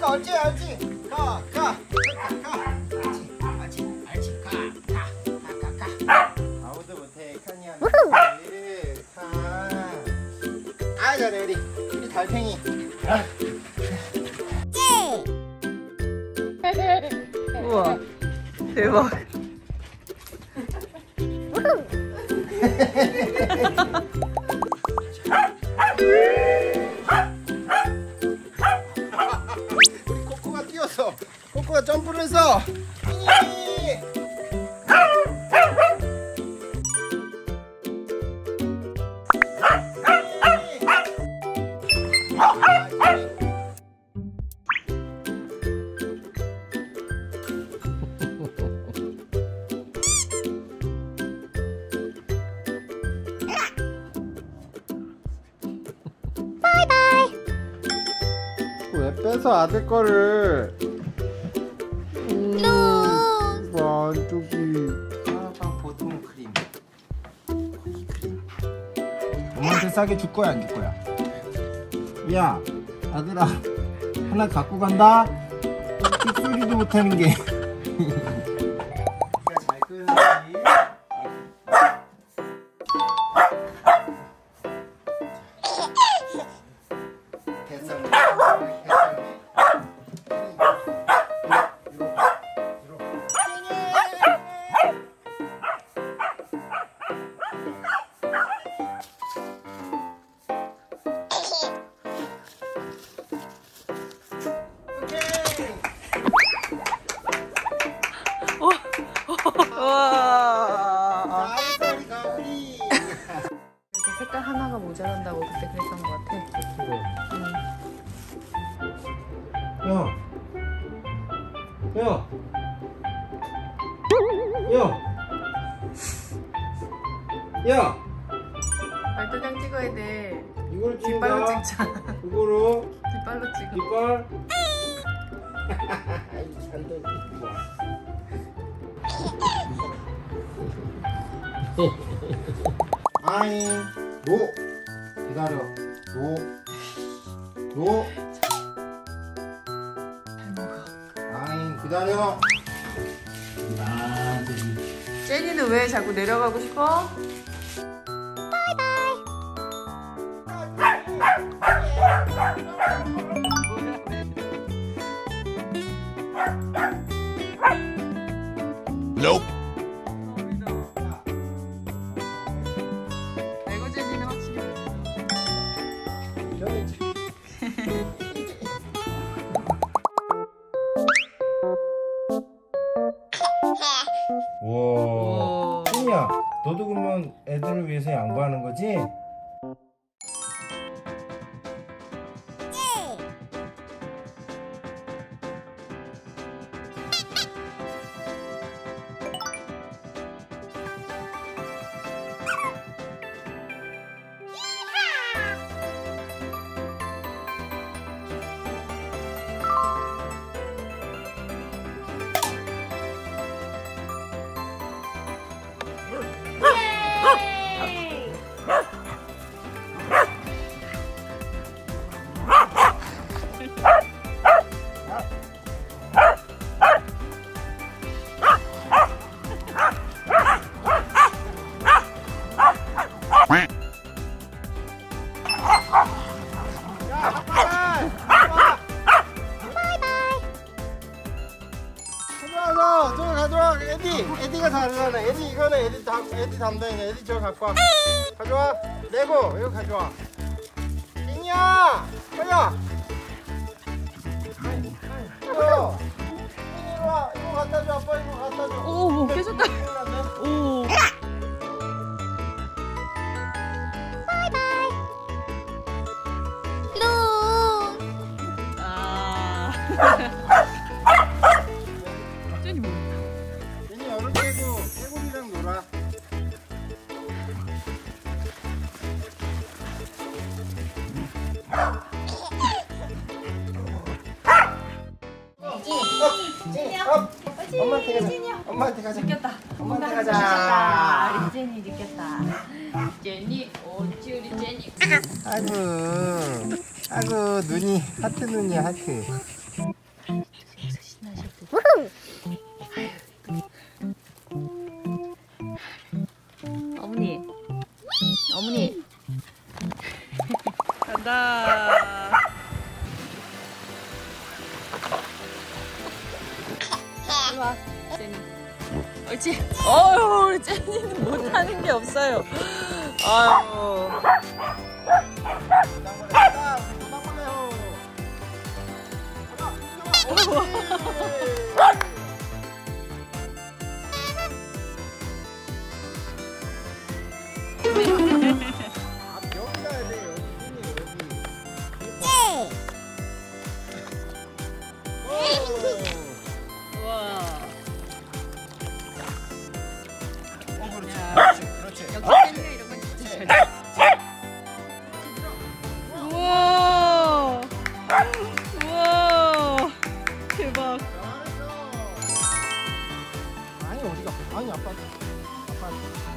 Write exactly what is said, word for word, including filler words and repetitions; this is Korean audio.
옳지 옳지. 가 가. 가. 옳지 옳지 옳지. 가 가. 가 가 가. 아무도 못해. 칸이야. 칸. 아 잘해 우리 우리 달팽이. 우와 대박. 우리 코코가 뛰었어. 코코가 점프를 했어. 왜 뺏어 아들 거를? 음, 만족이. 아, 보통 크림. 크림. 엄마한테 싸게 줄 거야 안 줄 거야? 야, 아들아, 하나 갖고 간다. 삑소리도 못하는 게. 잘 끊어야지. 와. 그래서 색깔 하나가 모자란다고 그때 그랬던 것 같아. 그래. 응. 야, 야, 야, 야. 발도장 찍어야 돼. 이걸 뒷발로 찍자. 찍자. 이거로 뒷발로 찍어. 뒷발. 잔도 아잉 노 기다려 노 노 잘 먹어. 아잉 기다려. 아, 제니는 왜 자꾸 내려가고 싶어? Nope. 레고 제니는 확실히 와, 찐이야, 너도 그러면 애들을 위해서 양보하는 거지? 가져와서 저기 가져와. 에디 에디가 다르잖아. 에디 이거는 에디 담 에디 담당이야. 에디 저거 갖고 와. 가져와. 레고 이거 가져와. 잉이야 가자. 이거 이리 와. 이거 갖다 줘. 아빠 이거 갖다 줘. 오 깨졌다. 오. 아. 제니 뭐? 제니 어른 깨고 깨고리랑 놀아. 엄마한테 가자. 엄마한테 가자. 느꼈다. 엄마한테 가자. 우리 제니 느꼈다. 제니, 옳지 우리 제니. 아이고, 아이고 눈이 하트 눈이야 하트. 가자. 일로 와, 제니. 옳지. 어휴, 우리 제니는 못하는 게 없어요. 아유. 여기 가야 돼 여기 여기. 우와. 어 그렇지 그렇지 그렇지. 역시 팬이가 이런 건 진짜 잘. 우와. 우와. 대박. 잘했어. 아니 어디가? 아니 아빠. 아빠.